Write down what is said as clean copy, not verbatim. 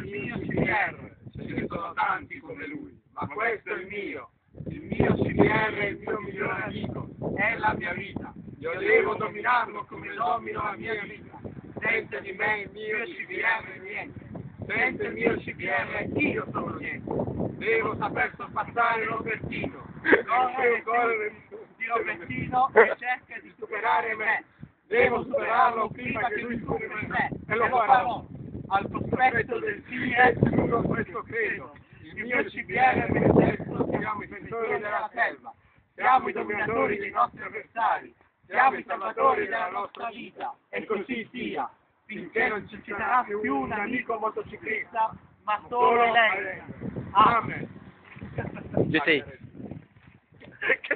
mio CPR, ce ne sono tanti come lui, ma questo è il mio CPR è il mio migliore amico, è la mia vita, io devo dominarlo come domino la mia vita, senza di me il mio CPR è niente, senza il mio CPR io sono niente, devo saper sorpassare Robertino, correre di Robertino che cerca di superare me, devo superarlo prima che lui superi me, e lo farò. Al cospetto del fine giuro questo credo, il mio CPR è me stesso, siamo i difensori della selva, siamo i dominatori dei nostri avversari, siamo i salvatori della nostra vita, e così sia, finché non ci sarà più un amico motociclista, ma solo lei. Amen. Giuseppe.